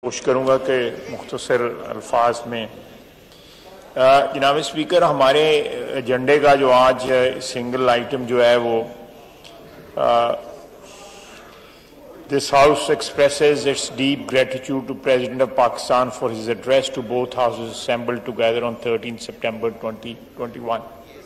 کوشش کروں گا کہ مختصر الفاظ میں جناب اسپیکر ہمارے ایجنڈے کا جو آج سنگل آئٹم جو ہے وہ This House expresses its deep gratitude to President of Pakistan for his address to both houses assembled together on 13 September 2021.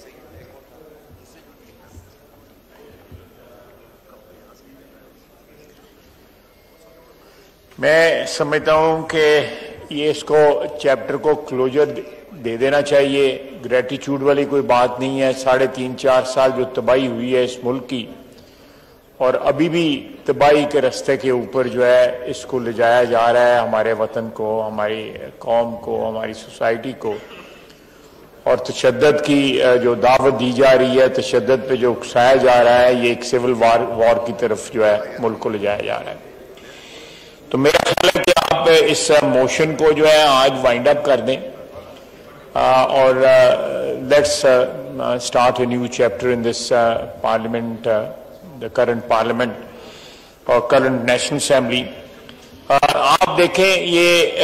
میں سمجھتا ہوں کہ یہ اس کو چیپٹر کو کلوجر دے دینا چاہیے. گریٹیچیوڈ والی کوئی بات نہیں ہے. 3.5-4 سال جو تباہی ہوئی ہے اس ملک کی اور ابھی بھی تباہی کے رستے کے اوپر جو ہے اس کو لے جایا جا رہا ہے ہمارے وطن کو, ہماری قوم کو, ہماری سوسائٹی کو, اور تشدد کی جو دعوت دی جا رہی ہے, تشدد پہ جو اکسایا جا رہا ہے, یہ ایک سول وار کی طرف جو ہے ملک کو لے جایا جا رہا ہے. تو میرا خیال ہے کہ آپ اس موشن کو جو ہے آج وائنڈ اپ کر دیں اور let's start a new chapter in this parliament, the current parliament اور current نیشنل اسمبلی. آپ دیکھیں یہ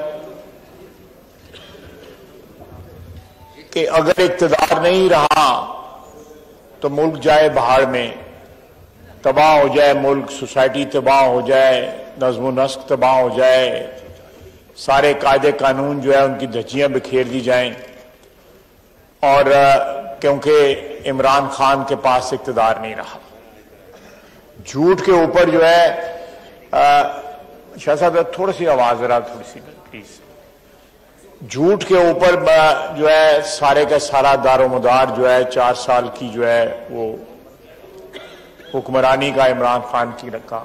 کہ اگر اقتدار نہیں رہا تو ملک جائے بہاڑ میں, تباہ ہو جائے ملک, سوسائٹی تباہ ہو جائے, نظم و نسق تباہ ہو جائے, سارے قاعدے قانون جو ہے ان کی دھجیاں بکھیر دی جائیں, اور کیونکہ عمران خان کے پاس اقتدار نہیں رہا. جھوٹ کے اوپر جو ہے شاہ صاحب تھوڑی سی آواز ذرا تھوڑی سی پلیز. جھوٹ کے اوپر جو ہے سارے کا سارا دار و مدار جو ہے 4 سال کی جو ہے وہ حکمرانی کا عمران خان کی رکھا,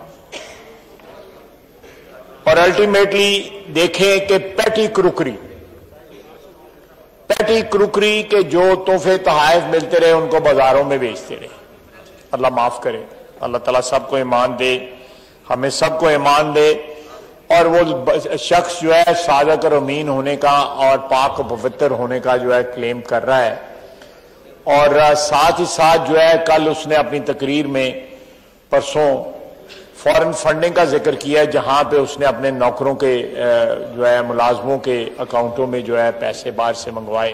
اور الٹیمیٹلی دیکھیں کہ پیٹی کروکری کے جو تحفے تحائف ملتے رہے ان کو بازاروں میں بیچتے رہے. اللہ معاف کرے, اللہ تعالیٰ سب کو ایمان دے, ہمیں سب کو ایمان دے. اور وہ شخص جو ہے صادق اور امین ہونے کا اور پاک و پوتر ہونے کا جو ہے کلیم کر رہا ہے, اور ساتھ ہی ساتھ جو ہے کل اس نے اپنی تقریر میں پرسوں فورن فنڈنگ کا ذکر کیا, جہاں پہ اس نے اپنے نوکروں کے جو ہے ملازموں کے اکاؤنٹوں میں جو ہے پیسے باہر سے منگوائے.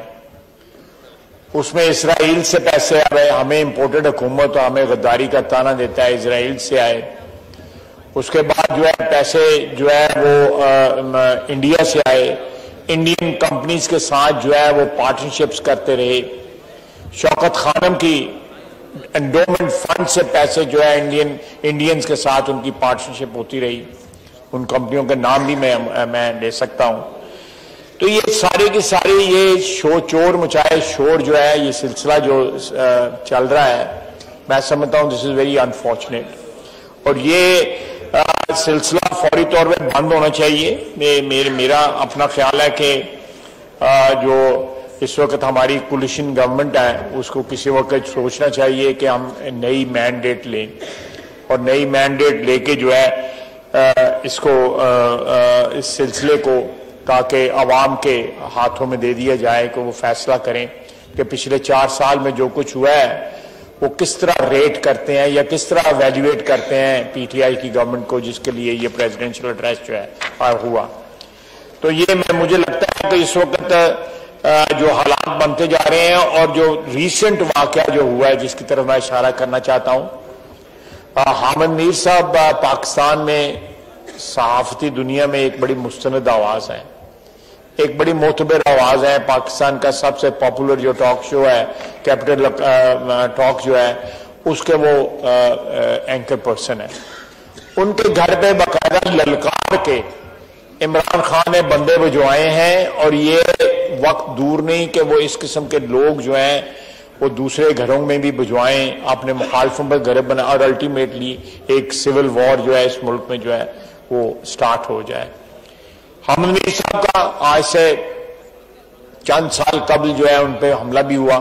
اس میں اسرائیل سے پیسے آئے, ہمیں امپورٹڈ حکومت ہمیں غداری کا تانا دیتا ہے, اسرائیل سے آئے. اس کے بعد جو ہے پیسے جو ہے وہ انڈیا سے آئے, انڈین کمپنیز کے ساتھ جو ہے وہ پارٹنرشپس کرتے رہے. شوکت خانم کی انڈومنٹ فنڈ سے پیسے جو ہے انڈینز کے ساتھ ان کی پارٹنرشپ ہوتی رہی. ان کمپنیوں کے نام بھی میں لے سکتا ہوں. تو یہ ساری کی ساری یہ چور مچائے شور جو ہے یہ سلسلہ جو چل رہا ہے, میں سمجھتا ہوں دس از ویری انفارچونیٹ, اور یہ سلسلہ فوری طور پہ بند ہونا چاہیے. میرا اپنا خیال ہے کہ جو اس وقت ہماری کولیشن گورنمنٹ ہے اس کو کسی وقت سوچنا چاہیے کہ ہم نئی مینڈیٹ لیں, اور نئی مینڈیٹ لے کے جو ہے اس کو اس سلسلے کو تاکہ عوام کے ہاتھوں میں دے دیا جائے کہ وہ فیصلہ کریں کہ پچھلے 4 سال میں جو کچھ ہوا ہے وہ کس طرح ریٹ کرتے ہیں یا کس طرح ایویلویٹ کرتے ہیں پی ٹی آئی کی گورنمنٹ کو, جس کے لیے یہ پریزیڈنشل ایڈریس جو ہے ہوا. تو یہ مجھے لگتا ہے کہ اس وقت جو حالات بنتے جا رہے ہیں اور جو ریسنٹ واقعہ جو ہوا ہے جس کی طرف میں اشارہ کرنا چاہتا ہوں, حامد میر صاحب پاکستان میں صحافتی دنیا میں ایک بڑی مستند آواز ہے, ایک بڑی معتبر آواز ہے. پاکستان کا سب سے پاپولر جو ٹاک شو ہے کیپٹل ٹاک جو ہے اس کے وہ اینکر پرسن ہے. ان کے گھر پہ باقاعدہ للکار کے عمران خان نے بندے بجوائے ہیں, اور یہ وقت دور نہیں کہ وہ اس قسم کے لوگ جو ہیں وہ دوسرے گھروں میں بھی بجوائیں, اپنے مخالفوں پر گھر بنا, اور الٹیمیٹلی ایک سول وار جو ہے اس ملک میں جو ہے وہ سٹارٹ ہو جائے. حامد میر صاحب کا آج سے چند سال قبل جو ہے ان پہ حملہ بھی ہوا,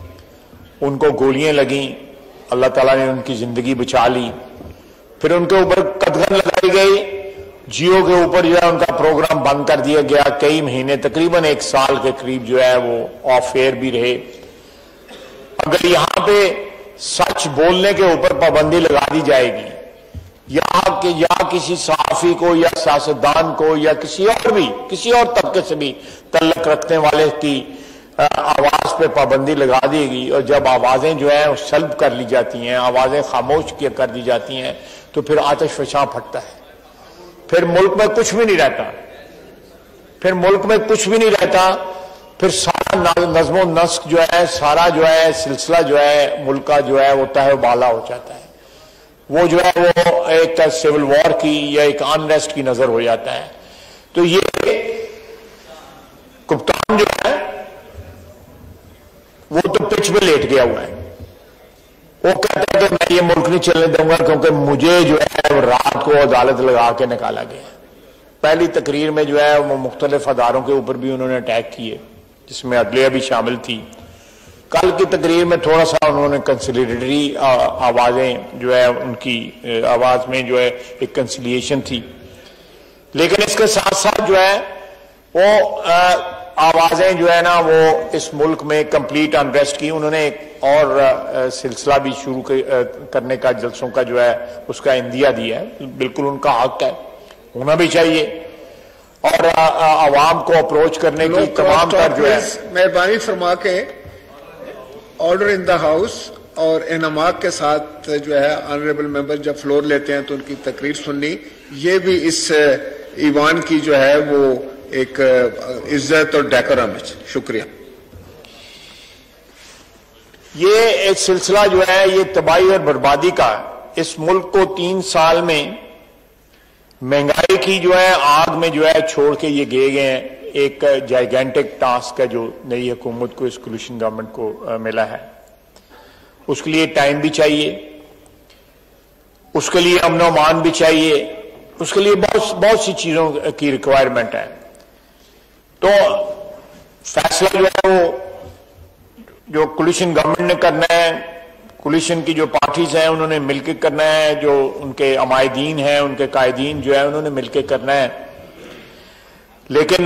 ان کو گولیاں لگیں, اللہ تعالیٰ نے ان کی زندگی بچا لی. پھر ان کے اوپر قدغن لگائی گئی, جیو کے اوپر جو ہے ان کا پروگرام بند کر دیا گیا. کئی مہینے تقریباً 1 سال کے قریب جو ہے وہ آف ایئر بھی رہے. اگر یہاں پہ سچ بولنے کے اوپر پابندی لگا دی جائے گی, یہاں کہ یا کسی صحافی کو یا سیاستدان کو یا کسی اور طبقے سے بھی تعلق رکھنے والے کی آواز پہ پابندی لگا دی گئی، اور جب آوازیں جو ہیں سلب کر لی جاتی ہیں، آوازیں خاموش کر دی جاتی ہیں، تو پھر آتش فشاں پھٹتا ہے، پھر ملک میں کچھ بھی نہیں رہتا، پھر سارا نظم و نسق جو ہے، سارا جو ہے سلسلہ جو ہے ملک کا جو ہے وہ تہہ و بالا ہو جاتا ہے، وہ جو ہے وہ ایک سول وار کی یا ایک انریسٹ کی نظر ہو جاتا ہے۔ تو یہ کپتان جو ہے وہ تو پچ پہ لیٹ گیا ہوا ہے، وہ کہتا ہے کہ میں یہ ملک نہیں چلنے دوں گا کیونکہ مجھے جو ہے رات کو عدالت لگا کے نکالا گیا۔ پہلی تقریر میں جو ہے وہ مختلف اداروں کے اوپر بھی انہوں نے اٹیک کیے، جس میں عدلیہ بھی شامل تھی۔ کل کی تقریر میں تھوڑا سا انہوں نے کنسیلیٹری آوازیں جو ہے ان کی آواز میں جو ہے ایک کنسیلیشن تھی، لیکن اس کے ساتھ ساتھ جو ہے وہ آوازیں جو ہے نا وہ اس ملک میں کمپلیٹ انریسٹ کی۔ انہوں نے ایک اور سلسلہ بھی شروع کرنے کا، جلسوں کا جو ہے اس کا عندیہ دیا ہے، بالکل ان کا حق ہے، ہونا بھی چاہیے، اور عوام کو اپروچ کرنے کی تمام تر جو ہے۔ مہربانی فرما کے آرڈر ان دا ہاؤس، اور انعامات کے ساتھ جو ہے آنریبل ممبر جب فلور لیتے ہیں تو ان کی تقریر سننی، یہ بھی اس ایوان کی جو ہے وہ ایک عزت اور ڈیکورم ہے۔ شکریہ۔ یہ ایک سلسلہ جو ہے یہ تباہی اور بربادی کا، اس ملک کو 3 سال میں مہنگائی کی جو ہے آگ میں جو ہے چھوڑ کے یہ گئے ہیں۔ ایک جائگینٹک ٹاسک ہے جو نئی حکومت کو، اس کولیشن گورنمنٹ کو ملا ہے۔ اس کے لیے ٹائم بھی چاہیے، اس کے لیے امن و امان بھی چاہیے، اس کے لیے بہت سی چیزوں کی ریکوائرمنٹ ہے۔ تو فیصلہ جو ہے وہ جو کولیشن گورنمنٹ نے کرنا ہے، کولیشن کی جو پارٹیز ہیں انہوں نے مل کے کرنا ہے، جو ان کے عمائدین ہیں، ان کے قائدین جو ہے انہوں نے مل کے کرنا ہے۔ لیکن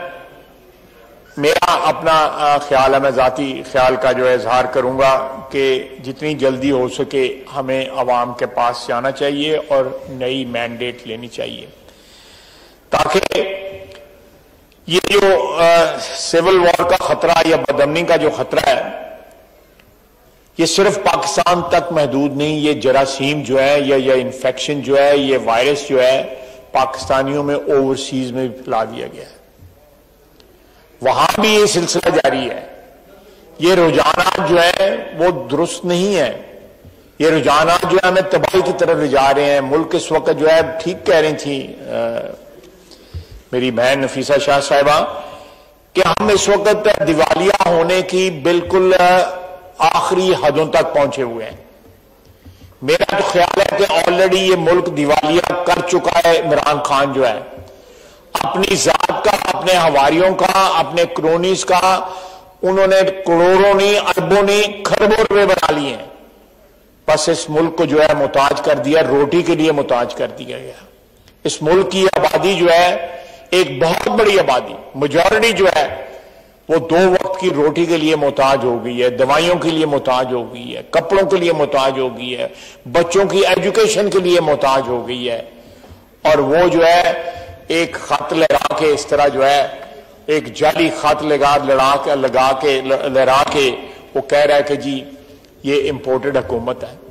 میرا اپنا خیال ہے، میں ذاتی خیال کا جو ہے اظہار کروں گا کہ جتنی جلدی ہو سکے ہمیں عوام کے پاس جانا چاہیے اور نئی مینڈیٹ لینی چاہیے، تاکہ یہ جو سول وار کا خطرہ یا بدامنی کا جو خطرہ ہے یہ صرف پاکستان تک محدود نہیں، یہ جراثیم جو ہے یا انفیکشن جو ہے، یہ وائرس جو ہے پاکستانیوں میں اوورسیز میں بھی پھیلا دیا گیا ہے، وہاں بھی یہ سلسلہ جاری ہے۔ یہ رجحانات جو ہے وہ درست نہیں ہے، یہ رجحانات جو ہے ہمیں تباہی کی طرف لے جا رہے ہیں۔ ملک اس وقت جو ہے ٹھیک کہہ رہی تھی میری بہن نفیسہ شاہ صاحبہ کہ ہم اس وقت دیوالیہ ہونے کی بالکل آخری حدوں تک پہنچے ہوئے ہیں۔ میرا تو خیال ہے کہ آلریڈی یہ ملک دیوالیہ کر چکا ہے۔ عمران خان جو ہے اپنی ذات کا، اپنے ہواریوں کا، اپنے کرونیز کا، انہوں نے کروڑوں نہیں، اربوں نہیں، کھربوں روپے بنا لیے ہیں، بس اس ملک کو جو ہے محتاج کر دیا، روٹی کے لیے محتاج کر دیا گیا۔ اس ملک کی آبادی جو ہے ایک بہت بڑی آبادی، میجورٹی جو ہے وہ 2 وقت کی روٹی کے لیے محتاج ہو گئی ہے، دوائیوں کے لیے محتاج ہو گئی ہے، کپڑوں کے لیے محتاج ہو گئی ہے، بچوں کی ایجوکیشن کے لیے محتاج ہو گئی ہے، اور وہ جو ہے ایک خط لہرا کے اس طرح جو ہے ایک جعلی خط لگا کے وہ کہہ رہا ہے کہ جی یہ امپورٹڈ حکومت ہے،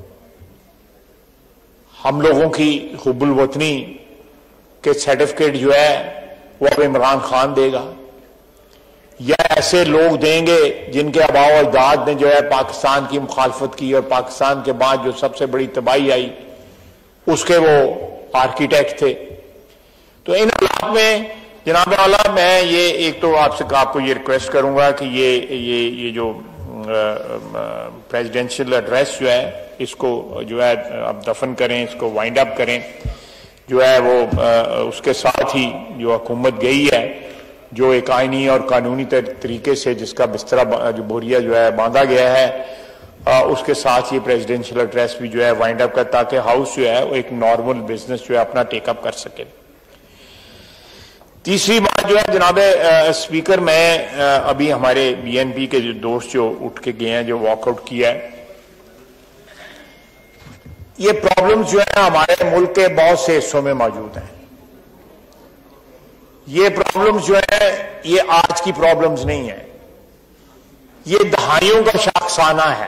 ہم لوگوں کی حب الوطنی کے سرٹیفکیٹ جو ہے وہ اب عمران خان دے گا، یا ایسے لوگ دیں گے جن کے آباء و اجداد نے جو ہے پاکستان کی مخالفت کی اور پاکستان کے بعد جو سب سے بڑی تباہی آئی اس کے وہ آرکیٹیکٹ تھے۔ تو ان حالات میں جناب اعلیٰ میں یہ ایک تو آپ کو یہ ریکویسٹ کروں گا کہ یہ جو پریزیڈینشیل ایڈریس جو ہے اس کو جو ہے اب دفن کریں، اس کو وائنڈ اپ کریں، جو ہے وہ اس کے ساتھ ہی جو حکومت گئی ہے، جو ایک آئینی اور قانونی طریقے سے جس کا بسترا جو بوریا جو ہے باندھا گیا ہے، اس کے ساتھ یہ پریزیڈینشیل ایڈریس بھی جو ہے وائنڈ اپ کر، تاکہ ہاؤس جو ہے وہ ایک نارمل بزنس جو ہے اپنا ٹیک اپ کر سکے۔ تیسری بات جو ہے جناب اسپیکر، میں ابھی ہمارے بی این پی کے جو دوست جو اٹھ کے گئے ہیں، جو واک آؤٹ کیا ہے، یہ پرابلمز جو ہیں ہمارے ملک کے بہت سے حصوں میں موجود ہیں. یہ پرابلمز جو ہیں یہ آج کی پرابلمز نہیں ہیں, یہ دہائیوں کا شاخسانہ ہے.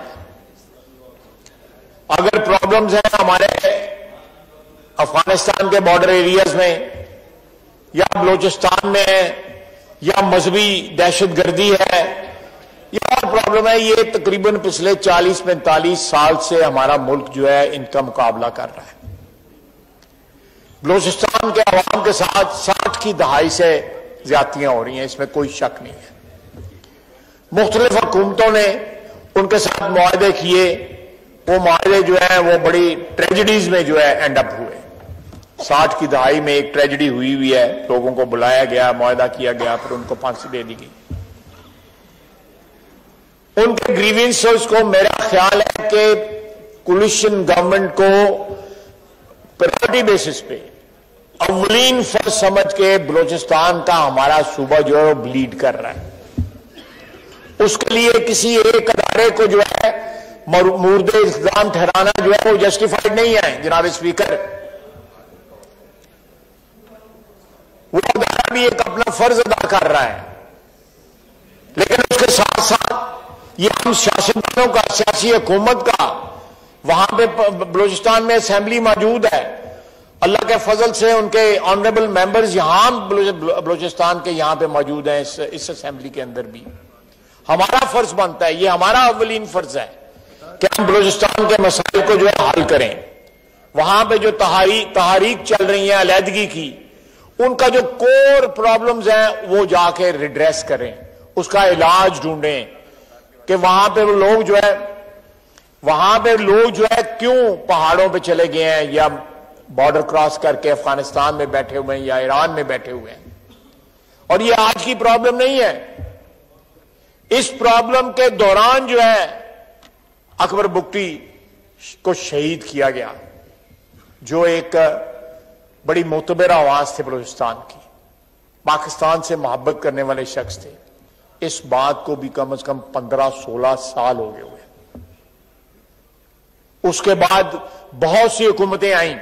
اگر پرابلمز ہیں ہمارے افغانستان کے بارڈر ایریاز میں یا بلوچستان میں ہے یا مذہبی دہشت گردی ہے یا اور پرابلم ہے, یہ تقریباً پچھلے 40-45 سال سے ہمارا ملک جو ہے ان کا مقابلہ کر رہا ہے. بلوچستان کے عوام کے ساتھ 60 کی دہائی سے زیادتیاں ہو رہی ہیں, اس میں کوئی شک نہیں ہے. مختلف حکومتوں نے ان کے ساتھ معاہدے کیے, وہ معاہدے جو ہیں وہ بڑی ٹریجڈیز میں جو ہے اینڈ اپ ہوئے. 60 کی دہائی میں ایک ٹریجڈی ہوئی ہے, لوگوں کو بلایا گیا, معاہدہ کیا گیا, پھر ان کو پھانسی دے دی گئی. ان کے گریوینسز کو میرا خیال ہے کہ کولیشن گورنمنٹ کو پرائرٹی بیسس پہ اولین فرض سمجھ کے بلوچستان کا ہمارا صوبہ جو ہے وہ بلیڈ کر رہا ہے. اس کے لیے کسی ایک ادارے کو جو ہے مورد الزام ٹھہرانا جو ہے وہ جسٹیفائڈ نہیں ہے. جناب اسپیکر, وہ ادارہ بھی ایک اپنا فرض ادا کر رہا ہے, لیکن اس کے ساتھ ساتھ یہ ہم سیاستدانوں کا, سیاسی حکومت کا, وہاں پہ بلوچستان میں اسمبلی موجود ہے, اللہ کے فضل سے ان کے آنریبل ممبرز یہاں بلوچستان کے یہاں پہ موجود ہیں اس اسمبلی کے اندر بھی. ہمارا فرض بنتا ہے, یہ ہمارا اولین فرض ہے کہ ہم بلوچستان کے مسائل کو جو ہے حل کریں. وہاں پہ جو تحریک چل رہی ہے علیحدگی کی, ان کا جو کور پرابلمز ہیں وہ جا کے ریڈریس کریں, اس کا علاج ڈھونڈیں کہ وہاں پہ لوگ جو ہے کیوں پہاڑوں پہ چلے گئے ہیں یا بارڈر کراس کر کے افغانستان میں بیٹھے ہوئے ہیں یا ایران میں بیٹھے ہوئے ہیں. اور یہ آج کی پرابلم نہیں ہے. اس پرابلم کے دوران جو ہے اکبر بگٹی کو شہید کیا گیا, جو ایک بڑی معتبر آواز تھے بلوچستان کی, پاکستان سے محبت کرنے والے شخص تھے. اس بات کو بھی کم از کم 15-16 سال ہو گئے ہوئے. اس کے بعد بہت سی حکومتیں آئیں.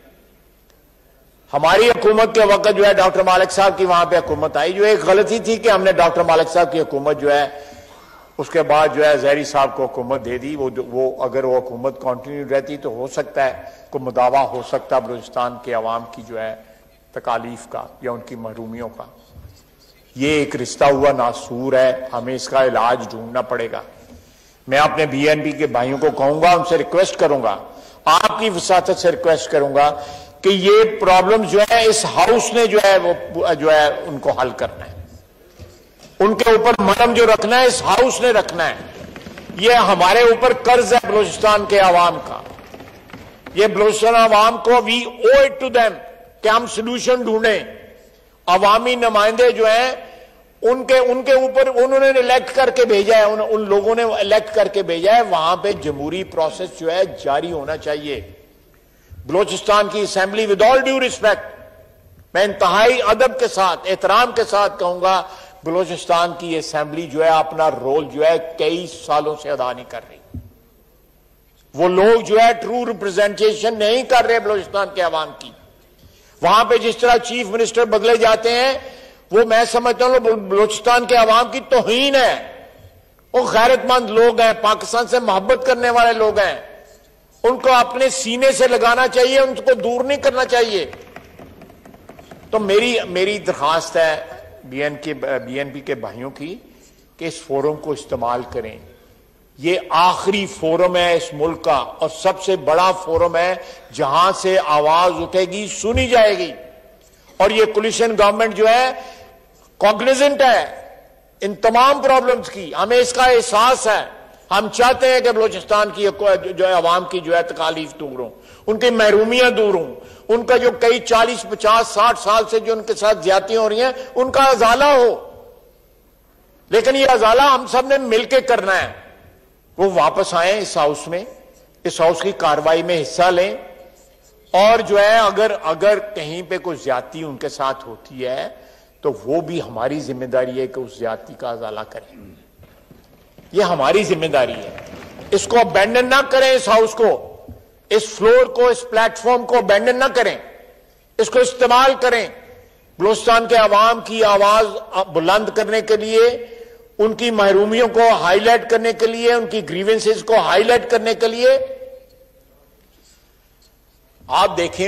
ہماری حکومت کے وقت جو ہے ڈاکٹر مالک صاحب کی وہاں پہ حکومت آئی, جو ایک غلطی تھی کہ ہم نے ڈاکٹر مالک صاحب کی حکومت جو ہے اس کے بعد جو ہے زہری صاحب کو حکومت دے دی. وہ اگر وہ حکومت کنٹینیو رہتی تو ہو سکتا ہے کوئی مداوع ہو سکتا بلوچستان کے عوام کی جو ہے تکالیف کا یا ان کی محرومیوں کا. یہ ایک رشتہ ہوا ناسور ہے, ہمیں اس کا علاج ڈھونڈنا پڑے گا. میں اپنے بی این پی کے بھائیوں کو کہوں گا, ان سے ریکویسٹ کروں گا, آپ کی وساطت سے ریکویسٹ کروں گا کہ یہ پرابلم جو ہے اس ہاؤس نے جو ہے وہ جو ہے ان کو حل کرنا ہے. ان کے اوپر مرہم جو رکھنا ہے اس ہاؤس نے رکھنا ہے. یہ ہمارے اوپر قرض ہے بلوچستان کے عوام کا. یہ بلوچستان عوام کو we owe it to them کہ ہم سلوشن ڈھونڈیں. عوامی نمائندے جو ہیں ان کے اوپر انہوں نے الیکٹ کر کے بھیجا ہے, ان لوگوں نے الیکٹ کر کے بھیجا ہے. وہاں پہ جمہوری پروسیس جو ہے جاری ہونا چاہیے. بلوچستان کی assembly with all due respect, میں انتہائی ادب کے ساتھ احترام کے ساتھ کہوں گا, بلوچستان کی اسمبلی جو ہے اپنا رول جو ہے کئی سالوں سے ادا نہیں کر رہی. وہ لوگ جو ہے ٹرو ریپرزینٹیشن نہیں کر رہے بلوچستان کے عوام کی. وہاں پہ جس طرح چیف منسٹر بدلے جاتے ہیں وہ میں سمجھتا ہوں بلوچستان کے عوام کی توہین ہے. وہ غیرت مند لوگ ہیں, پاکستان سے محبت کرنے والے لوگ ہیں, ان کو اپنے سینے سے لگانا چاہیے, ان کو دور نہیں کرنا چاہیے. تو میری درخواست ہے بی این پی کے بھائیوں کی کہ اس فورم کو استعمال کریں. یہ آخری فورم ہے اس ملک کا اور سب سے بڑا فورم ہے جہاں سے آواز اٹھے گی, سنی جائے گی. اور یہ کولیشن گورنمنٹ جو ہے کاگنیزنٹ ہے ان تمام پرابلمز کی, ہمیں اس کا احساس ہے. ہم چاہتے ہیں کہ بلوچستان کی جو ہے عوام کی جو ہے تکالیف دور ہوں, ان کی محرومیاں دور ہوں, ان کا جو کئی 40, 50, 60 سال سے جو ان کے ساتھ زیادتیاں ہو رہی ہیں ان کا ازالہ ہو. لیکن یہ ازالہ ہم سب نے مل کے کرنا ہے. وہ واپس آئیں اس ہاؤس میں, اس ہاؤس کی کارروائی میں حصہ لیں, اور جو ہے اگر کہیں پہ کوئی زیادتی ان کے ساتھ ہوتی ہے تو وہ بھی ہماری ذمہ داری ہے کہ اس زیادتی کا ازالہ کریں. یہ ہماری ذمہ داری ہے. اس کو ابینڈن نہ کریں اس ہاؤس کو. اس فلور کو, اس پلیٹ فارم کو ابینڈن نہ کریں, اس کو استعمال کریں بلوچستان کے عوام کی آواز بلند کرنے کے لیے, ان کی محرومیوں کو ہائی لائٹ کرنے کے لیے, ان کی گریونسز کو ہائی لائٹ کرنے کے لیے. آپ دیکھیں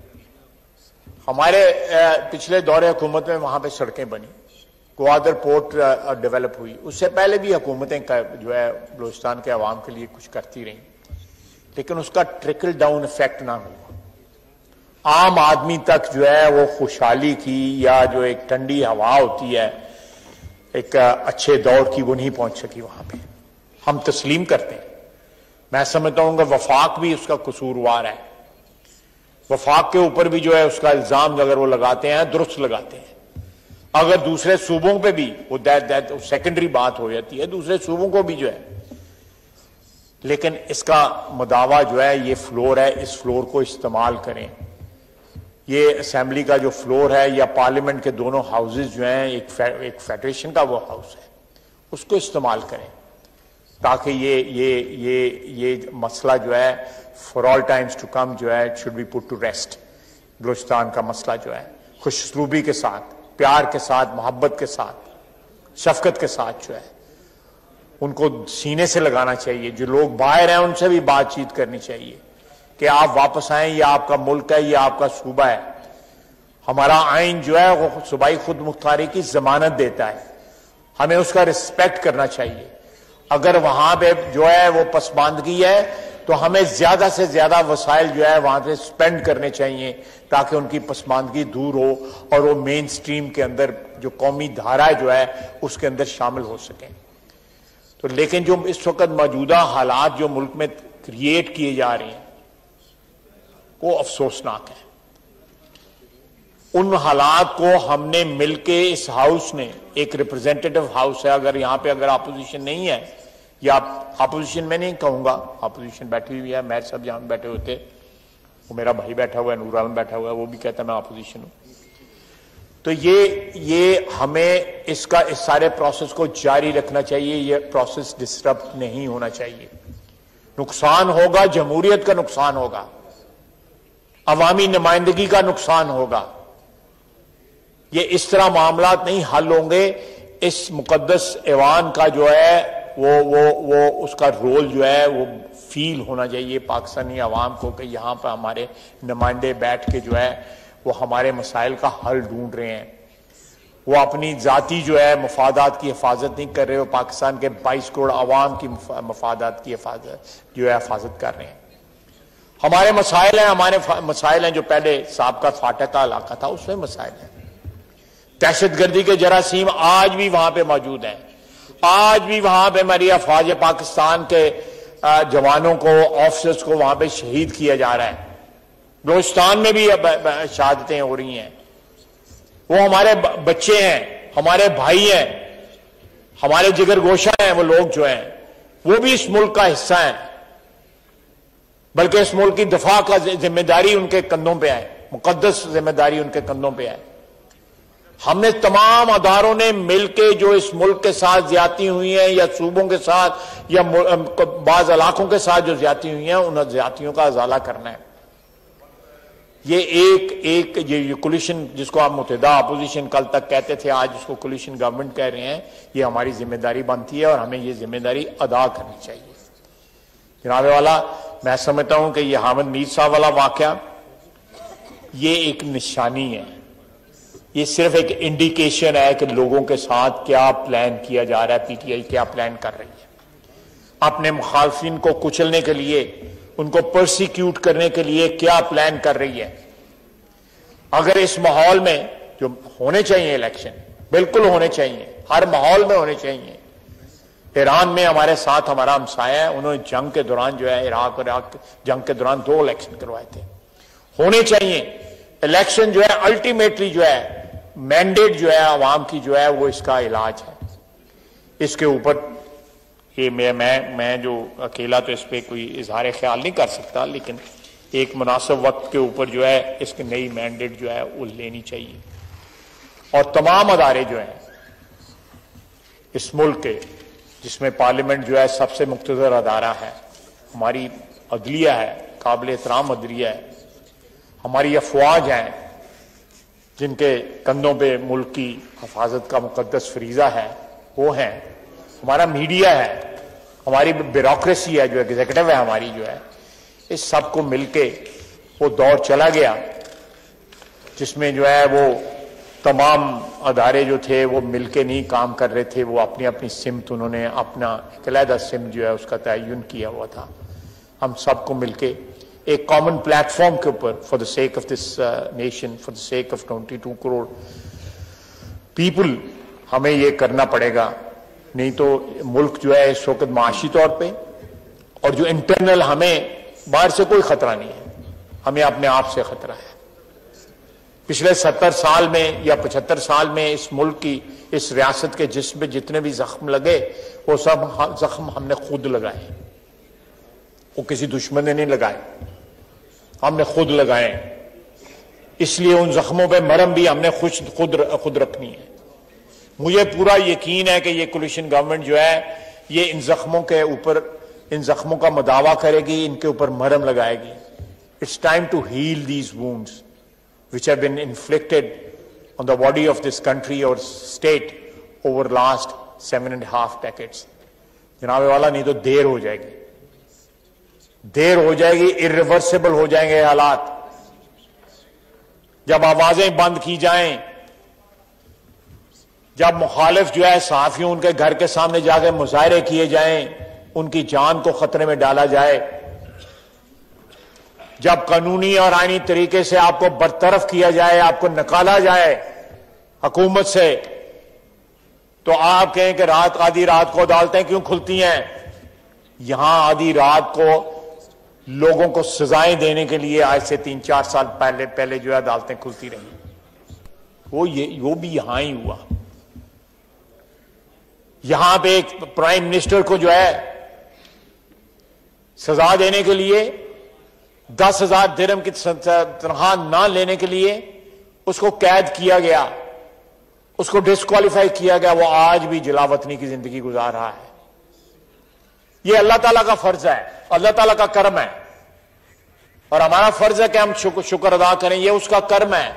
ہمارے پچھلے دور حکومت میں وہاں پہ سڑکیں بنی, گوادر پورٹ ڈیولپ ہوئی, اس سے پہلے بھی حکومتیں جو ہے بلوچستان کے عوام کے لیے کچھ کرتی رہیں, لیکن اس کا ٹرکل ڈاؤن ایفیکٹ نہ ہوا. عام آدمی تک جو ہے وہ خوشحالی کی یا جو ایک ٹھنڈی ہوا ہوتی ہے ایک اچھے دور کی, وہ نہیں پہنچ سکی وہاں پہ. ہم تسلیم کرتے ہیں, میں سمجھتا ہوں کہ وفاق بھی اس کا قصوروار ہے. وفاق کے اوپر بھی جو ہے اس کا الزام اگر وہ لگاتے ہیں درست لگاتے ہیں. اگر دوسرے صوبوں پہ بھی وہ سیکنڈری بات ہو جاتی ہے, دوسرے صوبوں کو بھی جو ہے, لیکن اس کا مداوا جو ہے یہ فلور ہے, اس فلور کو استعمال کریں. یہ اسمبلی کا جو فلور ہے یا پارلیمنٹ کے دونوں ہاؤسز جو ہیں, ایک فیڈریشن کا وہ ہاؤس ہے, اس کو استعمال کریں تاکہ یہ مسئلہ جو ہے for all times to come جو ہے should be put to rest. Balochistan کا مسئلہ جو ہے خوش اسلوبی کے ساتھ, پیار کے ساتھ, محبت کے ساتھ, شفقت کے ساتھ جو ہے ان کو سینے سے لگانا چاہیے. جو لوگ باہر ہیں ان سے بھی بات چیت کرنی چاہیے کہ آپ واپس آئیں, یہ آپ کا ملک ہے, یہ آپ کا صوبہ ہے. ہمارا آئین جو ہے وہ صوبائی خود مختاری کی ضمانت دیتا ہے, ہمیں اس کا رسپیکٹ کرنا چاہیے. اگر وہاں پہ جو ہے وہ پسماندگی ہے تو ہمیں زیادہ سے زیادہ وسائل جو ہے وہاں پہ سپینڈ کرنے چاہیے تاکہ ان کی پسماندگی دور ہو اور وہ مین سٹریم کے اندر جو قومی دھارا جو ہے اس کے اندر شامل ہو سکیں. تو لیکن جو اس وقت موجودہ حالات جو ملک میں کریٹ کیے جا رہے ہیں وہ افسوسناک ہیں. ان حالات کو ہم نے مل کے, اس ہاؤس نے, ایک ریپرزینٹیٹو ہاؤس ہے, اگر یہاں پہ اگر اپوزیشن نہیں ہے, یا اپوزیشن میں نہیں کہوں گا, اپوزیشن بیٹھی ہوئی ہے, میر صاحب جہاں بیٹھے ہوتے, وہ میرا بھائی بیٹھا ہوا ہے, نور عالم بیٹھا ہوا ہے, وہ بھی کہتا ہے میں اپوزیشن ہوں. تو یہ ہمیں اس سارے پروسیس کو جاری رکھنا چاہیے. یہ پروسیس ڈسٹربٹ نہیں ہونا چاہیے. نقصان ہوگا, جمہوریت کا نقصان ہوگا, عوامی نمائندگی کا نقصان ہوگا. یہ اس طرح معاملات نہیں حل ہوں گے. اس مقدس ایوان کا جو ہے وہ اس کا رول جو ہے وہ فیل ہونا چاہیے پاکستانی عوام کو کہ یہاں پہ ہمارے نمائندے بیٹھ کے جو ہے وہ ہمارے مسائل کا حل ڈھونڈ رہے ہیں. وہ اپنی ذاتی جو ہے مفادات کی حفاظت نہیں کر رہے, وہ پاکستان کے 22 کروڑ عوام کی مفادات کی حفاظت جو ہے حفاظت کر رہے ہیں. ہمارے مسائل ہیں جو پہلے سابقہ فاٹک کا علاقہ تھا اس میں مسائل ہیں. دہشت گردی کے جراثیم آج بھی وہاں پہ موجود ہیں, آج بھی وہاں پہ ہماری افواج پاکستان کے جوانوں کو, آفیسرز کو وہاں پہ شہید کیا جا رہا ہے. بلوچستان میں بھی شہادتیں ہو رہی ہیں. وہ ہمارے بچے ہیں, ہمارے بھائی ہیں, ہمارے جگر گوشہ ہیں. وہ لوگ جو ہیں وہ بھی اس ملک کا حصہ ہیں, بلکہ اس ملک کی دفاع کا ذمہ داری ان کے کندھوں پہ ہے, مقدس ذمہ داری ان کے کندھوں پہ ہے. ہم نے تمام اداروں نے مل کے جو اس ملک کے ساتھ زیادتی ہوئی ہیں یا صوبوں کے ساتھ یا بعض علاقوں کے ساتھ جو زیادتی ہوئی ہیں ان زیادتیوں کا ازالہ کرنا ہے. یہ کولیشن جس کو آپ متحدہ اپوزیشن کل تک کہتے تھے, آج اس کو کولیشن گورنمنٹ کہہ رہے ہیں, یہ ہماری ذمہ داری بنتی ہے اور ہمیں یہ ذمہ داری ادا کرنی چاہیے. جناب والا, میں سمجھتا ہوں کہ یہ حامد میر صاحب والا واقعہ یہ ایک نشانی ہے, یہ صرف ایک انڈیکیشن ہے کہ لوگوں کے ساتھ کیا پلان کیا جا رہا ہے, پی ٹی آئی کیا پلان کر رہی ہے اپنے مخالفین کو کچلنے کے لیے, ان کو پرسیکیوٹ کرنے کے لیے کیا پلان کر رہی ہے. اگر اس ماحول میں جو ہونے چاہیے الیکشن بالکل ہونے چاہیے, ہر ماحول میں ہونے چاہیے. ایران میں ہمارے ساتھ ہمارا ہمسایہ ہے, انہوں نے جنگ کے دوران جو ہے عراق جنگ کے دوران 2 الیکشن کروائے تھے. ہونے چاہیے الیکشن جو ہے الٹیمیٹلی جو ہے مینڈیٹ جو ہے عوام کی جو ہے وہ اس کا علاج ہے. اس کے اوپر یہ میں جو اکیلا تو اس پہ کوئی اظہار خیال نہیں کر سکتا, لیکن ایک مناسب وقت کے اوپر جو ہے اس کی نئی مینڈیٹ جو ہے وہ لینی چاہیے. اور تمام ادارے جو ہیں اس ملک کے, جس میں پارلیمنٹ جو ہے سب سے مقتدر ادارہ ہے, ہماری عدلیہ ہے, قابل احترام عدلیہ ہے، ہماری افواج ہیں جن کے کندھوں پہ ملک کی حفاظت کا مقدس فریضہ ہے، وہ ہیں، ہمارا میڈیا ہے، ہماری بیوروکریسی ہے جو ایگزیکٹو ہے ہماری جو ہے، اس سب کو مل کے وہ دور چلا گیا جس میں جو ہے وہ تمام ادارے جو تھے وہ مل کے نہیں کام کر رہے تھے، وہ اپنی اپنی سمت، انہوں نے اپنا ایک علیحدہ سمت جو ہے اس کا تعین کیا ہوا تھا۔ ہم سب کو مل کے ایک کامن پلیٹ فارم کے اوپر for the sake of this nation, for the sake of 22 crore people ہمیں یہ کرنا پڑے گا، نہیں تو ملک جو ہے اس وقت معاشی طور پہ اور جو انٹرنل ہمیں باہر سے کوئی خطرہ نہیں ہے، ہمیں اپنے آپ سے خطرہ ہے۔ پچھلے 70 سال میں یا 75 سال میں اس ملک کی، اس ریاست کے جسم پہ جتنے بھی زخم لگے وہ سب زخم ہم نے خود لگائے، وہ کسی دشمن نے نہیں لگائے، ہم نے خود لگائے۔ اس لیے ان زخموں پہ مرہم بھی ہم نے خود رکھنی ہے۔ مجھے پورا یقین ہے کہ یہ کولیشن گورنمنٹ جو ہے یہ ان زخموں کے اوپر، ان زخموں کا مداوا کرے گی، ان کے اوپر مرہم لگائے گی۔ It's time to heal these wounds which have been inflicted on the body of this country or state over last 7.5 decades. جناب والا نہیں تو دیر ہو جائے گی، دیر ہو جائے گی، irreversible ہو جائیں گے حالات۔ جب آوازیں بند کی جائیں، جب مخالف جو ہے صحافیوں ان کے گھر کے سامنے جا کے مظاہرے کیے جائیں، ان کی جان کو خطرے میں ڈالا جائے، جب قانونی اور آئینی طریقے سے آپ کو برطرف کیا جائے، آپ کو نکالا جائے حکومت سے، تو آپ کہیں کہ آدھی رات کو عدالتیں کیوں کھلتی ہیں؟ یہاں آدھی رات کو لوگوں کو سزائیں دینے کے لیے آج سے 3-4 سال پہلے جو ہے عدالتیں کھلتی رہیں، وہ بھی یہاں ہی ہوا۔ یہاں پہ ایک پرائم منسٹر کو جو ہے سزا دینے کے لیے 10,000 درہم کی تنخواہ نہ لینے کے لیے اس کو قید کیا گیا، اس کو ڈسکوالیفائی کیا گیا، وہ آج بھی جلاوطنی کی زندگی گزار رہا ہے۔ یہ اللہ تعالیٰ کا فرض ہے، اللہ تعالیٰ کا کرم ہے، اور ہمارا فرض ہے کہ ہم شکر ادا کریں، یہ اس کا کرم ہے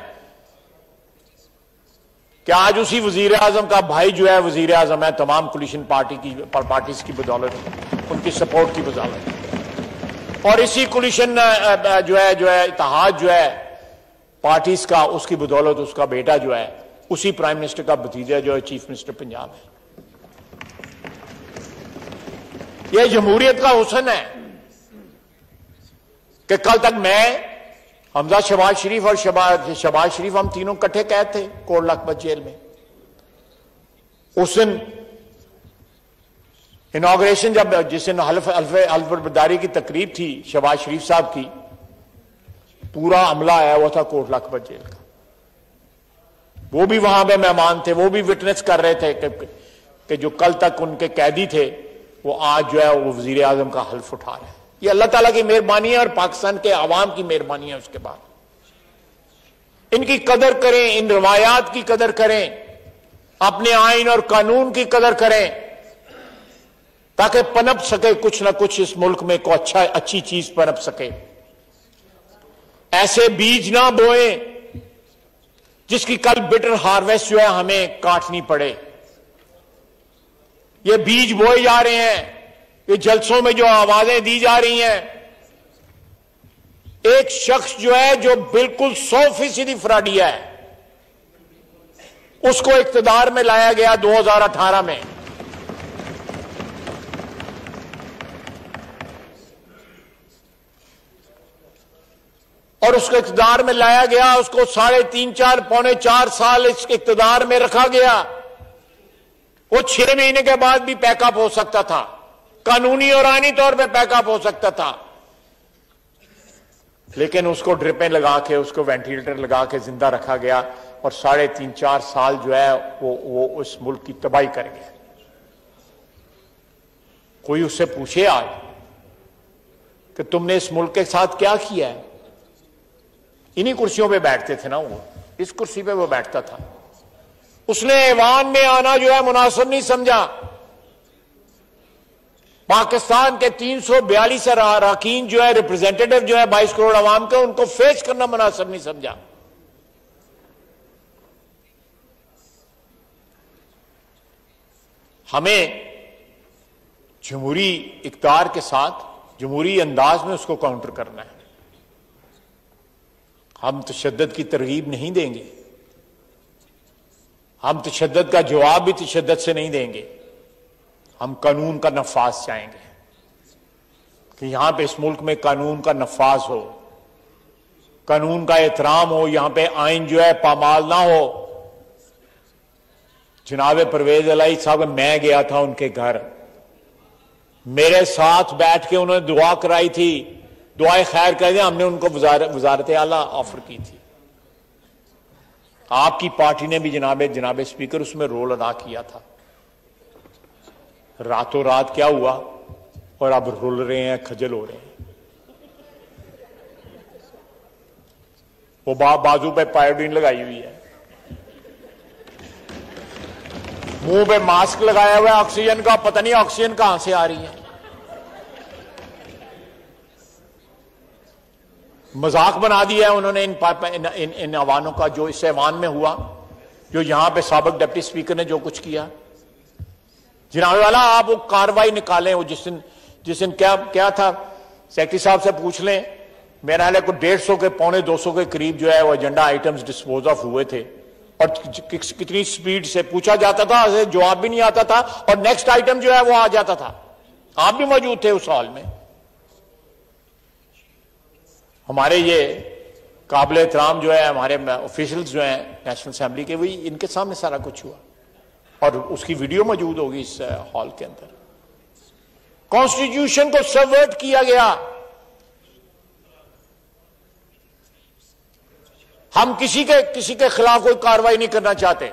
کہ آج اسی وزیر اعظم کا بھائی جو ہے وزیر اعظم ہے، تمام کولیشن پارٹیز کی بدولت، ان کی سپورٹ کی بدولت، اور اسی کولیشن جو ہے اتحاد جو ہے پارٹیز کا، اس کی بدولت اس کا بیٹا جو ہے اسی پرائم منسٹر کا بھتیجا جو ہے چیف منسٹر پنجاب ہے۔ یہ جمہوریت کا حسن ہے کہ کل تک میں، حمزہ شہباز شریف اور شہباز شریف، ہم تینوں کٹھے قید تھے کوٹ لکھپت جیل میں۔ اس دن انوگریشن جس دن حلف برداری کی تقریب تھی شہباز شریف صاحب کی، پورا عملہ آیا ہوا تھا کوٹ لکھپت جیل کا، وہ بھی وہاں پہ مہمان تھے، وہ بھی وٹنس کر رہے تھے کہ جو کل تک ان کے قیدی تھے وہ آج جو ہے وہ وزیر اعظم کا حلف اٹھا رہے ہیں۔ یہ اللہ تعالیٰ کی مہربانی ہے اور پاکستان کے عوام کی مہربانی ہے۔ اس کے بعد ان کی قدر کریں، ان روایات کی قدر کریں، اپنے آئین اور قانون کی قدر کریں، تاکہ پنپ سکے کچھ نہ کچھ اس ملک میں کو اچھی چیز پنپ سکے۔ ایسے بیج نہ بوئیں جس کی کل بٹر ہارویسٹ جو ہے ہمیں کاٹنی پڑے۔ یہ بیج بوئے جا رہے ہیں، یہ جلسوں میں جو آوازیں دی جا رہی ہیں، ایک شخص جو ہے جو بالکل 100% فراڈیا ہے، اس کو اقتدار میں لایا گیا 2018 میں، اور اس کو اقتدار میں لایا گیا، اس کو 3.5 پونے 4 سال اس اقتدار میں رکھا گیا۔ وہ 6 مہینے کے بعد بھی پیک اپ ہو سکتا تھا، قانونی اور آئینی طور پہ پیک اپ ہو سکتا تھا، لیکن اس کو ڈرپیں لگا کے، اس کو وینٹیلیٹر لگا کے زندہ رکھا گیا، اور 3.5-4 سال جو ہے وہ اس ملک کی تباہی کر گیا۔ کوئی اس سے پوچھے آج کہ تم نے اس ملک کے ساتھ کیا کیا ہے؟ انہی کرسیوں پہ بیٹھتے تھے نا، وہ اس کرسی پہ وہ بیٹھتا تھا۔ اس نے ایوان میں آنا جو ہے مناسب نہیں سمجھا، پاکستان کے 342 اراکین جو ہے ریپرزینٹیٹو جو ہے 22 کروڑ عوام کے، ان کو فیس کرنا مناسب نہیں سمجھا. ہمیں جمہوری اقتدار کے ساتھ جمہوری انداز میں اس کو کاؤنٹر کرنا ہے. ہم تشدد کی ترغیب نہیں دیں گے، ہم تشدد کا جواب بھی تشدد سے نہیں دیں گے. ہم قانون کا نفاذ چاہیں گے کہ یہاں پہ اس ملک میں قانون کا نفاذ ہو، قانون کا احترام ہو، یہاں پہ آئین جو ہے پامال نہ ہو. جناب پرویز الہی صاحب، میں گیا تھا ان کے گھر، میرے ساتھ بیٹھ کے انہوں نے دعا کرائی تھی، دعائے خیر کہہ دیں، ہم نے ان کو وزارت اعلیٰ آفر کی تھی. آپ کی پارٹی نے بھی جناب اسپیکر اس میں رول ادا کیا تھا. راتوں رات کیا ہوا اور اب رول رہے ہیں، کھجل ہو رہے ہیں. وہ بازو پہ پائیوڈین لگائی ہوئی ہے، منہ پہ ماسک لگایا ہوا ہے آکسیجن کا، پتہ نہیں آکسیجن کہاں سے آ رہی ہے. مذاق بنا دیا ہے انہوں نے ان ایوانوں کا، جو اس ایوان میں ہوا، جو یہاں پہ سابق ڈپٹی اسپیکر نے جو کچھ کیا. جناب والا آپ وہ کاروائی نکالیں. وہ جس دن کیا تھا، سیکرٹری صاحب سے پوچھ لیں. میرا خیال ہے کوئی 150 کے 250 کے قریب جو ہے وہ ایجنڈا آئٹمز ڈسپوز آف ہوئے تھے، اور کتنی سپیڈ سے پوچھا جاتا تھا، جواب بھی نہیں آتا تھا، اور نیکسٹ آئٹم جو ہے وہ آ جاتا تھا. آپ بھی موجود تھے اس حال میں. ہمارے یہ قابل احترام جو ہے ہمارے آفیشلز جو ہیں نیشنل اسمبلی کے، وہی ان کے سامنے سارا کچھ ہوا، اور اس کی ویڈیو موجود ہوگی اس ہال کے اندر. کانسٹیٹیوشن کو سبورٹ کیا گیا. ہم کسی کے خلاف کوئی کارروائی نہیں کرنا چاہتے.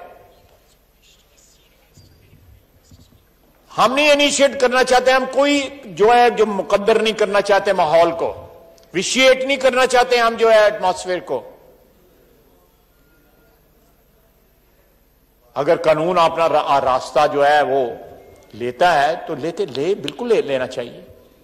ہم نہیں انیشیٹ کرنا چاہتے. ہم کوئی جو مقدر نہیں کرنا چاہتے، ماحول کو ویشیٹ نہیں کرنا چاہتے ہم جو ہے ایٹماسفیئر کو. اگر قانون اپنا راستہ جو ہے وہ لیتا ہے تو بالکل لینا چاہیے.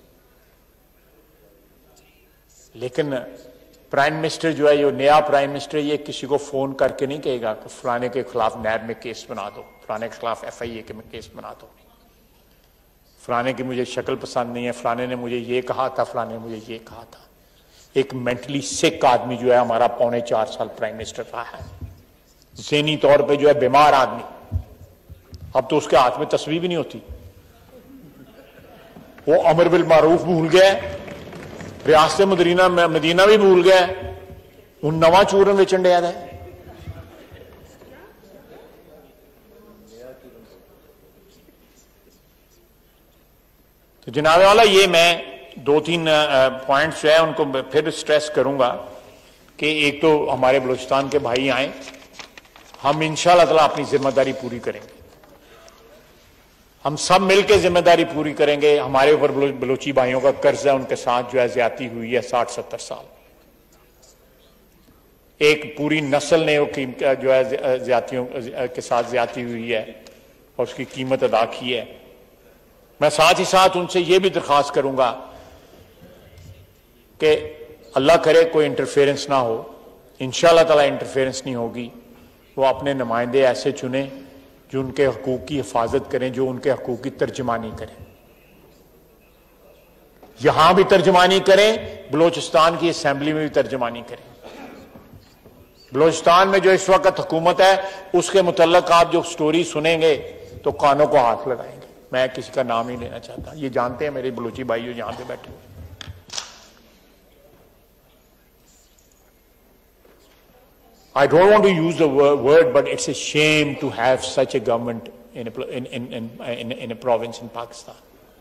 لیکن پرائم منسٹر جو ہے، یہ نیا پرائم منسٹر، یہ کسی کو فون کر کے نہیں کہے گا کہ فلانے کے خلاف نیب میں کیس بنا دو، فلانے کے خلاف FIA کے میں کیس بنا دو، فلانے کی مجھے شکل پسند نہیں ہے، فلانے نے مجھے یہ کہا تھا، فلانے نے مجھے یہ کہا تھا. ایک مینٹلی سک آدمی جو ہے ہمارا 4.25 سال پرائم منسٹر رہا ہے، ذہنی طور پہ جو ہے بیمار آدمی. اب تو اس کے ہاتھ میں تسبیح بھی نہیں ہوتی. وہ امر بالمعروف بھول گئے، ریاست مدینہ بھی بھول گئے، ان نواں چورن ویچن ڈیا ہے. تو جناب والا، یہ میں 2-3 پوائنٹس جو ہے ان کو پھر سٹریس کروں گا کہ ایک تو ہمارے بلوچستان کے بھائی آئیں، ہم انشاءاللہ تعالی اپنی ذمہ داری پوری کریں گے. ہم سب مل کے ذمہ داری پوری کریں گے. ہمارے اوپر بلوچی بھائیوں کا قرض ہے، ان کے ساتھ جو ہے زیادتی ہوئی ہے 60-70 سال. ایک پوری نسل نے جو ہے زیادتیوں کے ساتھ زیادتی ہوئی ہے اور اس کی قیمت ادا کی ہے. میں ساتھ ہی ساتھ ان سے یہ بھی درخواست کروں گا کہ اللہ کرے کوئی انٹرفیئرنس نہ ہو. انشاءاللہ تعالی انٹرفیئرنس نہیں ہوگی. وہ اپنے نمائندے ایسے چنیں جو ان کے حقوق کی حفاظت کریں، جو ان کے حقوق کی ترجمانی کریں. یہاں بھی ترجمانی کریں، بلوچستان کی اسمبلی میں بھی ترجمانی کریں. بلوچستان میں جو اس وقت حکومت ہے اس کے متعلق آپ جو سٹوری سنیں گے تو کانوں کو ہاتھ لگائیں گے. میں کسی کا نام ہی لینا چاہتا، یہ جانتے ہیں میرے بلوچی بھائی جو یہاں پہ بیٹھے ہوئے. I don't want to use the word, but it's a shame to have such a government in a province in Pakistan.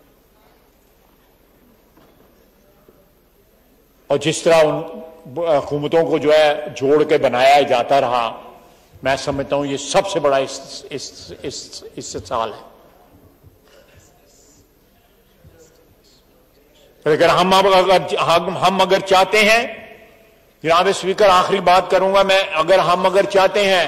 اور جس طرح ان حکومتوں کو جو ہے جوڑ کے بنایا جاتا رہا، میں سمجھتا ہوں یہ سب سے بڑا استحصال ہے. اگر ہم اگر چاہتے ہیں، جناب اسپیکر آخری بات کروں گا میں، ہم اگر چاہتے ہیں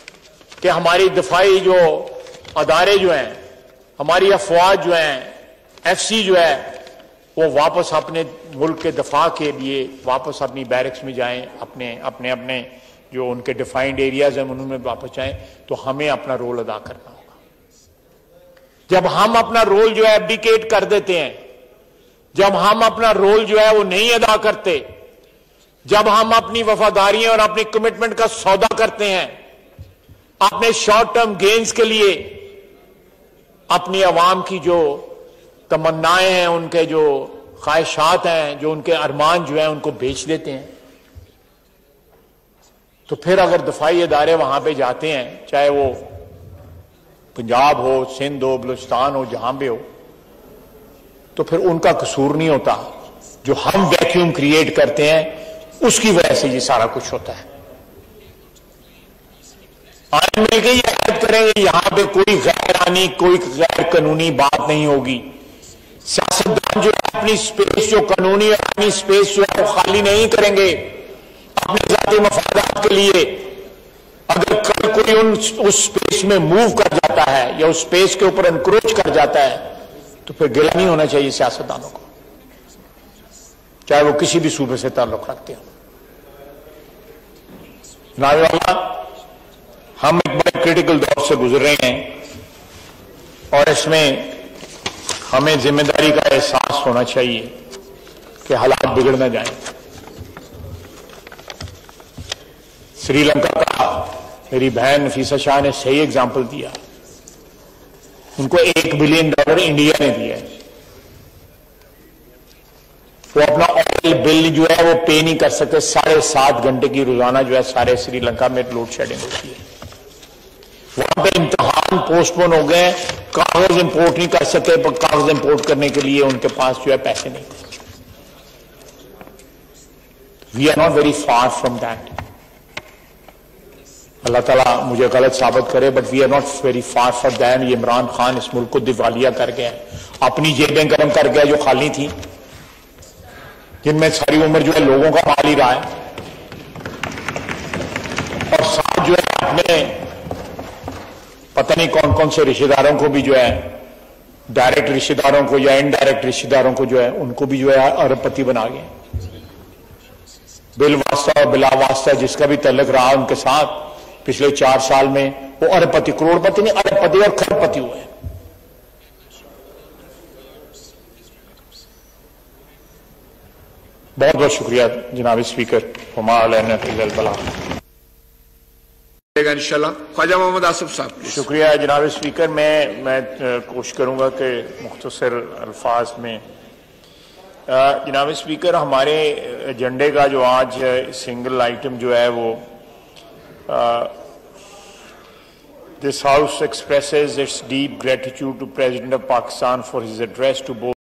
کہ ہماری دفاعی جو ادارے جو ہیں، ہماری افواج جو ہیں، FC جو ہے وہ واپس اپنے ملک کے دفاع کے لیے واپس اپنی بیرکس میں جائیں, اپنے جو ان کے ڈیفائنڈ ایریاز ہیں ان میں واپس جائیں, تو ہمیں اپنا رول ادا کرنا ہوگا. جب ہم اپنا رول جو ہے ایبڈیکیٹ کر دیتے ہیں, جب ہم اپنا رول جو ہے وہ نہیں ادا کرتے, جب ہم اپنی وفاداریاں اور اپنی کمٹمنٹ کا سودا کرتے ہیں اپنے شارٹ ٹرم گینز کے لیے, اپنی عوام کی جو تمنائیں ہیں, ان کے جو خواہشات ہیں, جو ان کے ارمان جو ہیں ان کو بیچ دیتے ہیں, تو پھر اگر دفاعی ادارے وہاں پہ جاتے ہیں, چاہے وہ پنجاب ہو, سندھ ہو, بلوچستان ہو, جہاں بھی ہو, تو پھر ان کا قصور نہیں ہوتا. جو ہم ویکیوم کریٹ کرتے ہیں اس کی وجہ سے یہ سارا کچھ ہوتا ہے. آج مل کے یہ عہد کریں گے یہاں پہ کوئی غیر آئینی, کوئی غیر قانونی بات نہیں ہوگی. سیاستدان جو ہے اپنی سپیس جو قانونی اور اپنی سپیس جو ہے وہ خالی نہیں کریں گے اپنے ذاتی مفادات کے لیے. اگر کل کوئی اس سپیس میں موو کر جاتا ہے یا اس سپیس کے اوپر انکروچ کر جاتا ہے تو پھر گلہ نہیں ہونا چاہیے سیاستدانوں کو, چاہے وہ کسی بھی صوبے سے تعلق رکھتے ہوں. جناب والا, ہم ایک بڑے کریٹیکل دور سے گزر رہے ہیں اور اس میں ہمیں ذمہ داری کا احساس ہونا چاہیے کہ حالات بگڑ نہ جائیں. سری لنکا کا میری بہن نفیسہ شاہ نے صحیح ایگزامپل دیا. ان کو $1 بلین انڈیا نے دیا ہے, وہ اپنا آئل بل جو ہے وہ پے نہیں کر سکتے. 7.5 گھنٹے کی روزانہ جو ہے سارے سری لنکا میں لوڈ شیڈنگ ہوتی ہے. وہاں پہ امتحان پوسٹ پون ہو گئے, کاغذ امپورٹ نہیں کر سکے, کاغذ امپورٹ کرنے کے لیے ان کے پاس جو ہے پیسے نہیں تھے. We are not very far from that. اللہ تعالیٰ مجھے غلط ثابت کرے, but we are not very far far then. یہ عمران خان اس ملک کو دیوالیہ کر گیا, اپنی جیبیں گرم کر گیا جو خالی تھی, جن میں ساری عمر جو ہے لوگوں کا مال ہی رہا ہے, اور ساتھ جو ہے اپنے پتہ نہیں کون کون سے رشتہ داروں کو بھی جو ہے, ڈائریکٹ رشتہ داروں کو یا انڈائریکٹ رشتہ داروں کو جو ہے ان کو بھی جو ہے ارب پتی بنا گئے. بل واسطہ اور بلا واسطہ جس کا بھی تعلق رہا ان کے ساتھ پچھلے 4 سال میں, وہ ارب پتی, کروڑ پتی نہیں, ارب پتی اور کھرب پتی ہوئے. بہت بہت شکریہ جناب اسپیکر. وما علینا الا البلاغ. انشاءاللہ خواجہ محمد آصف صاحب. شکریہ جناب اسپیکر. میں کوشش کروں گا کہ مختصر الفاظ میں. جناب اسپیکر, ہمارے ایجنڈے کا جو آج سنگل آئٹم جو ہے وہ This House expresses its deep gratitude to President of Pakistan for his address to both